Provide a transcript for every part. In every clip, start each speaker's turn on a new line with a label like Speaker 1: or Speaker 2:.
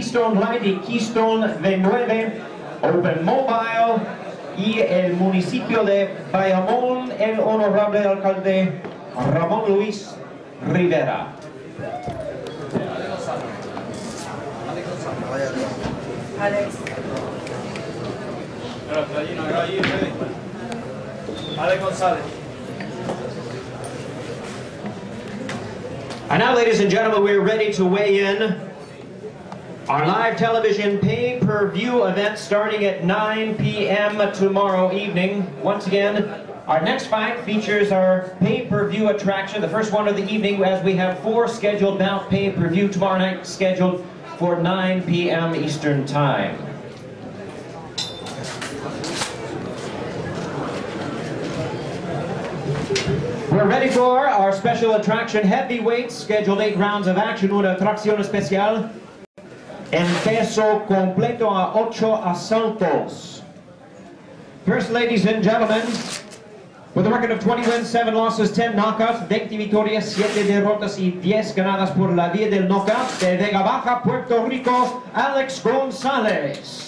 Speaker 1: Keystone Light y Keystone V9, Open Mobile y el municipio de Bayamón, el honorable alcalde Ramón Luis Rivera.
Speaker 2: Alex.
Speaker 3: Alex González.
Speaker 1: And now, ladies and gentlemen, we're ready to weigh in our live television pay-per-view event starting at 9 p.m. tomorrow evening. Once again, our next fight features our pay-per-view attraction, the first one of the evening, as we have 4 scheduled bout pay-per-view tomorrow night, scheduled for 9 p.m. Eastern Time. We're ready for our special attraction, heavyweights, scheduled 8 rounds of action, una atracción especial en peso completo a 8 asaltos. First, ladies and gentlemen, with a record of 20 wins, 7 losses, 10 knockouts, 20 victorias, 7 derrotas y 10 ganadas por la vía del knockout, de Vega Baja, Puerto Rico, Alex González.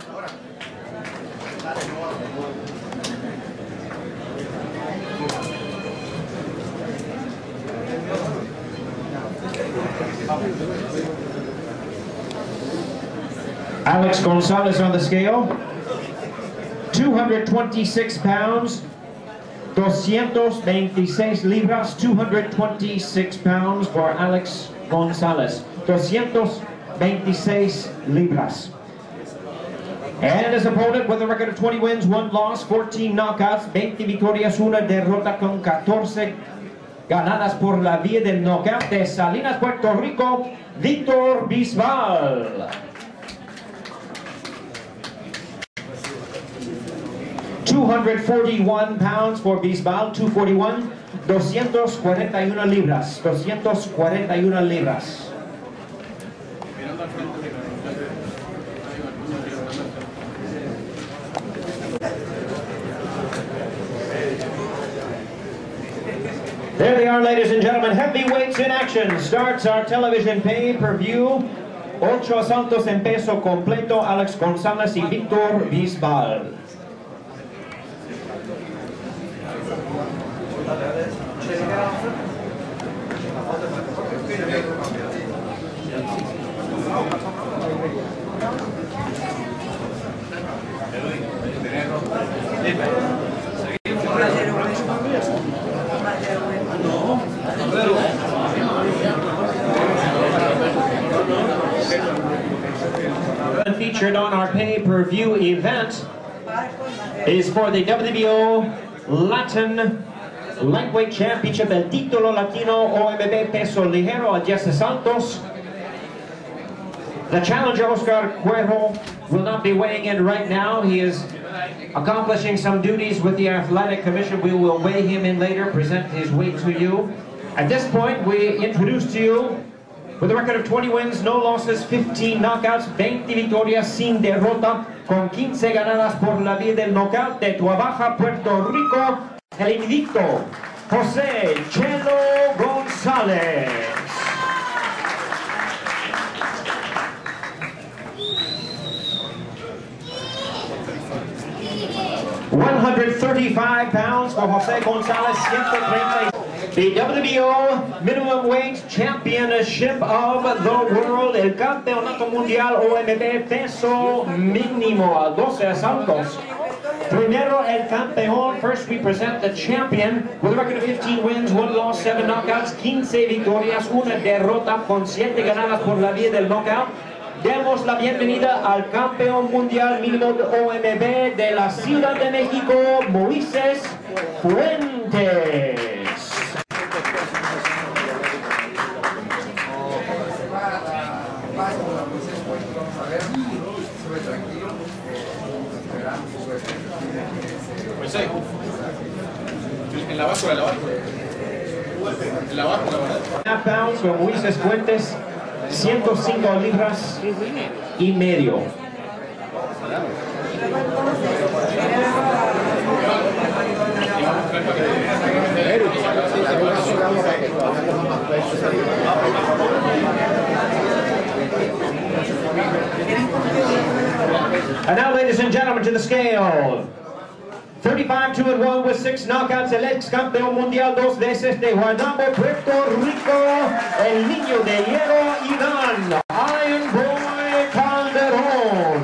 Speaker 1: Alex González on the scale, 226 pounds, 226 libras, 226 pounds for Alex González, 226 libras. And his opponent with a record of 20 wins, 1 loss, 14 knockouts, 20 victorias, 1 derrota con 14 ganadas por la vía del knockout, de Salinas, Puerto Rico, Víctor Bisbal. 241 pounds for Bisbal, 241, 241 libras, 241 libras. There they are, ladies and gentlemen, heavyweights in action. Starts our television pay-per-view. 8 asaltos en peso completo, Alex González y Víctor Bisbal. Featured on our pay-per-view event is for the WBO Latin Lightweight Championship, el título latino OMB peso ligero a 10 asaltos. The challenger, Oscar Cuero, will not be weighing in right now. He is accomplishing some duties with the Athletic Commission. We will weigh him in later, present his weight to you. At this point, we introduce to you, with a record of 20 wins, no losses, 15 knockouts, 20 victorias sin derrota, con 15 ganadas por la vía del knockout, de Tuabaja, Puerto Rico, el invicto, José Chelo González. £135 for José González, 130. The WBO Minimum Weight Championship of the World, el Campeonato Mundial OMB peso mínimo a 12 asaltos. Primero el campeón. First we present the champion with a record of 15 wins, 1 loss, 7 knockouts, 15 victorias, 1 derrota con 7 ganadas por la vía del knockout. Demos la bienvenida al campeón mundial mínimo OMB de la Ciudad de México, Moisés Fuentes.
Speaker 3: En la báscula,
Speaker 1: Half pounds for Moisés Fuentes, 105 libras y medio. And now, ladies and gentlemen, to the scale. 35-2-1 with 6 knockouts, el ex campeón mundial 2 veces de Guanabo, Puerto Rico, el niño de hierro, Iván Iron Boy Calderón.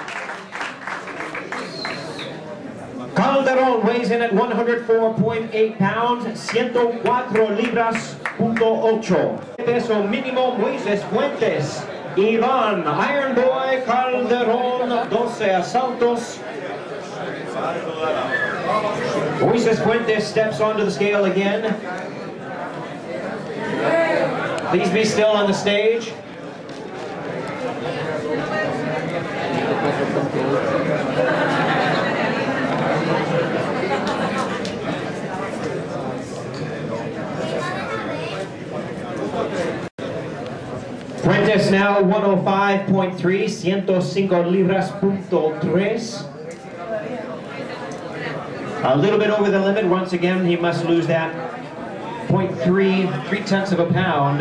Speaker 1: Calderón weighs in at 104.8 pounds, 104 libras, .8. Peso mínimo, Moisés Fuentes. Iván Iron Boy Calderón, 12 asaltos. Moisés Fuentes steps onto the scale again. Please be still on the stage. Fuentes now 105.3, 105 libras, .3. A little bit over the limit. Once again, he must lose that 0.3, 3/10 of a pound.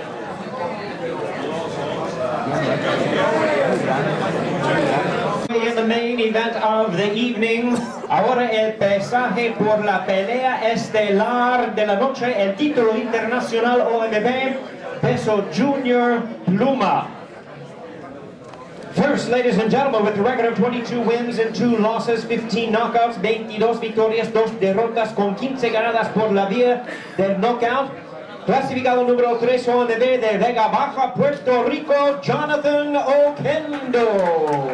Speaker 1: In the main event of the evening, ahora el pesaje por la pelea estelar de la noche, el título internacional OMB, peso junior pluma. First, ladies and gentlemen, with a record of 22 wins and 2 losses, 15 knockouts, 22 victorias, 2 derrotas, con 15 ganadas por la vía del knockout. Clasificado número 3 OMB de Vega Baja, Puerto Rico, Jonathan Oquendo.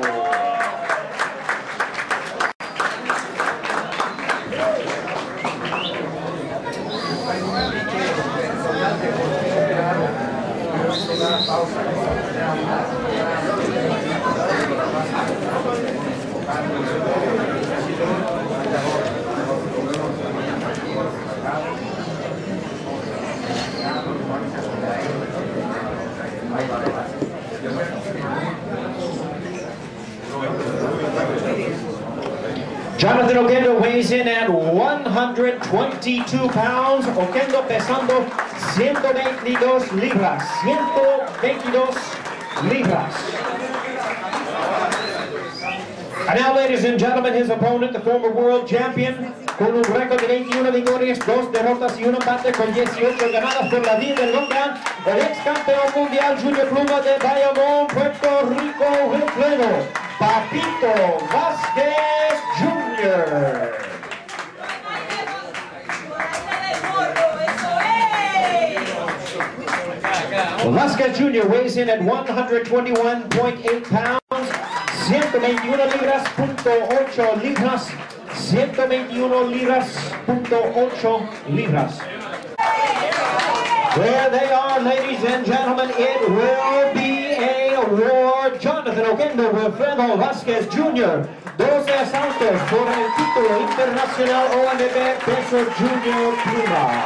Speaker 1: Jonathan Oquendo weighs in at 122 pounds. Oquendo pesando 122 libras. 122 libras. And now, ladies and gentlemen, his opponent, the former world champion, con un récord de 21 victorias, 2 derrotas y un empate, con 18 ganadas por la vía del knockout, el ex campeón mundial Junior Pluma de Bayamón, Puerto Rico, Wilfredo Papito Vázquez Jr. Vázquez Jr. weighs in at 121.8 pounds, 121 libras, .8 libras, 121 libras, .8 libras. There they are, ladies and gentlemen. It will be a war. Jonathan Oquendo, Wilfredo Vázquez Jr. 12 asaltos por el título internacional OMB peso junior pluma.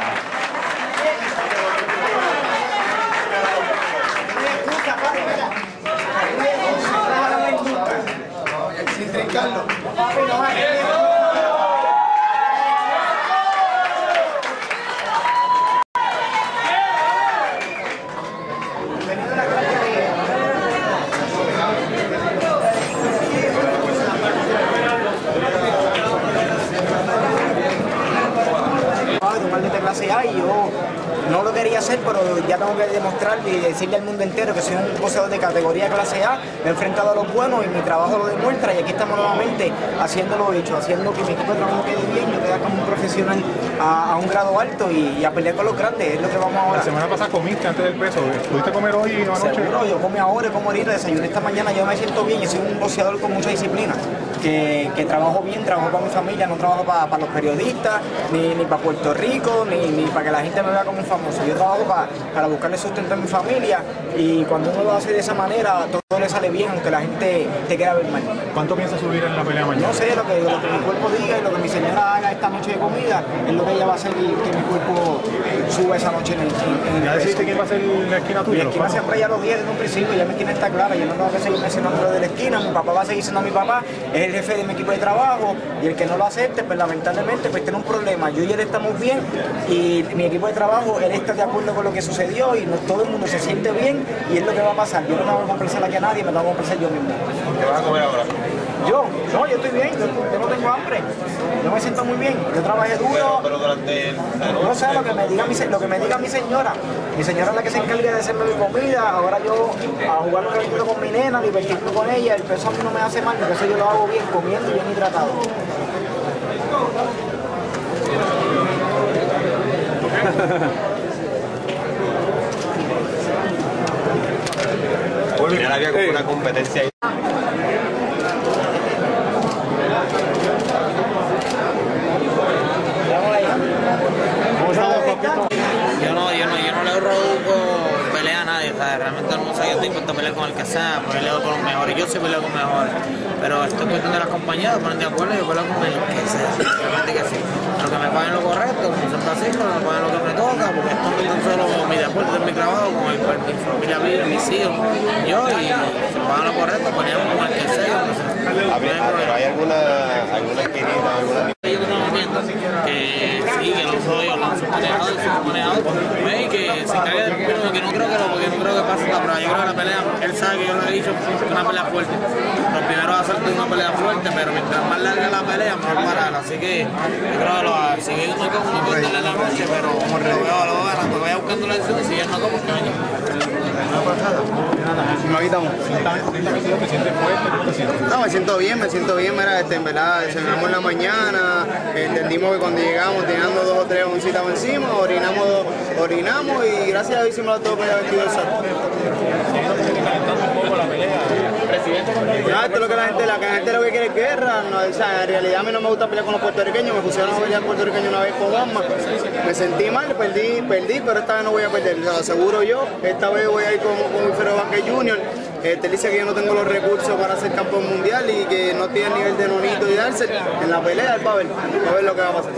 Speaker 3: De clase A, y yo no lo quería hacer, pero ya tengo que demostrar y decirle al mundo entero que soy un boxeador de categoría clase A. Me he enfrentado a los buenos y mi trabajo lo demuestra, y aquí estamos nuevamente haciendo lo hecho, haciendo que mi equipo de trabajo quede bien, yo quede como un profesional a un grado alto y a pelear con los grandes. Es lo que vamos ahora.
Speaker 4: La semana pasada comiste antes del peso, ¿pudiste comer hoy o anoche?
Speaker 3: Seguro, yo como ahora, como ahorita, desayuné esta mañana, yo me siento bien y soy un boxeador con mucha disciplina. Que trabajo bien, trabajo para mi familia, no trabajo para los periodistas, ni para Puerto Rico, ni para que la gente me vea como un famoso. Yo trabajo para buscarle sustento a mi familia, y cuando uno lo hace de esa manera, todo le sale bien, aunque la gente te quiera ver mal.
Speaker 4: ¿Cuánto piensas subir en la pelea mañana?
Speaker 3: No sé, lo que mi cuerpo diga y lo que mi señora haga esta noche de comida es lo que ella va a hacer, y que mi cuerpo suba esa noche en el
Speaker 4: ¿Ya decidiste quién va a ser la esquina tuya?
Speaker 3: Mi esquina siempre ya lo dije desde un principio, ya mi esquina está clara, yo no tengo que seguir mencionando de la esquina, mi papá va a seguir siendo mi papá, es el jefe de mi equipo de trabajo, y el que no lo acepte, pues lamentablemente pues tiene un problema. Yo y él estamos bien, y mi equipo de trabajo, él está de acuerdo con lo que sucedió, y todo el mundo se siente bien, y es lo que va a pasar. Yo no me voy a complacer aquí a nadie. nadie, me lo hago ofrecer yo mismo.
Speaker 5: ¿Qué vas a comer ahora?
Speaker 3: Yo estoy bien, yo no tengo hambre, yo me siento muy bien, yo trabajé duro.
Speaker 5: Pero durante la noche...
Speaker 3: No sé lo que me diga mi señora es la que se encarga de hacerme mi comida, ahora yo a jugar un ratito con mi nena, divertirme con ella, el peso a mí no me hace mal, porque eso yo lo hago bien, comiendo y bien hidratado.
Speaker 5: Mira, había como una competencia ahí.
Speaker 6: Yo no le produzco pelea a nadie, o sea, realmente no sé, yo estoy dispuesto a pelear con el que sea, peleo con los mejores, yo sí peleo con los mejores, pero esto es cuestión de las compañías, de poner de acuerdo, yo peleo con el que sea, realmente que sí. Lo que me paguen lo correcto, como siempre así, pero me paguen lo que me toca, porque esto no es tan solo mi deporte, es mi trabajo, con mi familia vive, mis hijos, yo, y si me pagan lo correcto, peleamos con el que sea.
Speaker 5: Pero hay alguna esquinita, alguna...
Speaker 6: Yo estamos viendo que sí, que los hoyos, los submanejadores y submanejadores, y que se encargue del público, que no creo que pase la prueba. Yo creo que la pelea, él sabe que yo lo he dicho, es una pelea fuerte. Lo primero va a ser una pelea fuerte, pero mientras más larga la pelea, mejor pararla. Así que yo creo que lo va a seguir no como una corta en la noche, pero como lo veo ganando, vaya buscando la decisión, si él no como que vaya.
Speaker 7: No quitamos. No, me siento bien, mira, en verdad, desayunamos en la mañana, entendimos que cuando llegamos teniendo 2 o 3 oncitas encima, orinamos y gracias a Dios hicimos todo para el 22 saltos. No, esto es lo que la gente lo que quiere es guerra, no, o sea, en realidad a mí no me gusta pelear con los puertorriqueños, me pusieron a pelear puertorriqueños una vez con Obama, me sentí mal, perdí, pero esta vez no voy a perder, lo aseguro yo, esta vez voy a ir con Wilfredo Vázquez Jr., él dice que yo no tengo los recursos para ser campeón mundial y que no tiene el nivel de Nonito y Darcel, en la pelea él va a ver lo que va a pasar.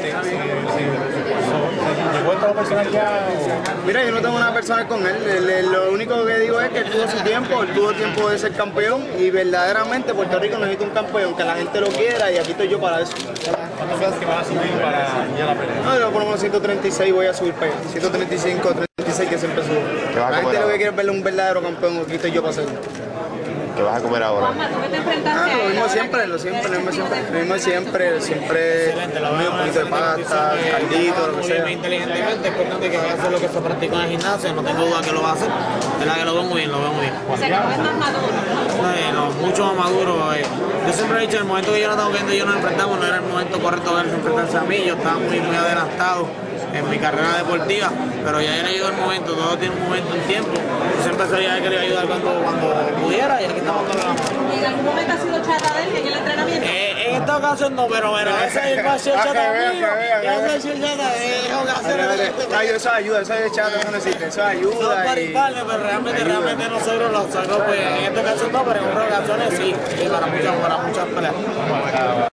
Speaker 4: ¿Llegó esta persona ya?
Speaker 7: Mira, yo no tengo nada personal con él, lo único que digo es que él tuvo su tiempo, él tuvo tiempo de ser campeón y verdaderamente Puerto Rico necesita un campeón, que la gente lo quiera y aquí estoy yo para eso.
Speaker 4: ¿Cuánto crees que vas a subir para ya la pelea?
Speaker 7: No, yo por lo menos 136 voy a subir para allá, 135, 36 que siempre subo. La gente lo que quiere es verle un verdadero campeón, aquí estoy yo para hacerlo.
Speaker 5: ¿Qué vas a comer ahora?
Speaker 7: Lo mismo siempre, lo mismo siempre, un poquito de pasta, caldito, lo que sea.
Speaker 6: Muy inteligentemente, es importante que vaya a hacer lo que se practica en el gimnasio, no tengo duda que lo va a hacer, verdad que lo veo muy bien, lo veo muy bien.
Speaker 2: O sea, que no es más maduro.
Speaker 6: Mucho más maduro. Yo siempre he dicho, en el momento que yo no estaba viendo, yo nos enfrentamos, no era el momento correcto de enfrentarse a mí, yo estaba muy adelantado en mi carrera deportiva, pero ya llegó el momento, todo tiene un momento, un tiempo. Yo siempre sabía que quería ayudar cuando pudiera y aquí estamos todos los
Speaker 2: ¿Y en algún momento ha sido chata de él en el entrenamiento?
Speaker 6: En esta ocasión no, pero ese es el espacio chata mío. Ese es el chata de
Speaker 7: Eso ayuda, eso es chato, eso no existe, eso ayuda.
Speaker 6: no paritarle, pero realmente nosotros los sacamos, pues en esta ocasión no, pero en otras ocasiones sí, y para muchas peleas.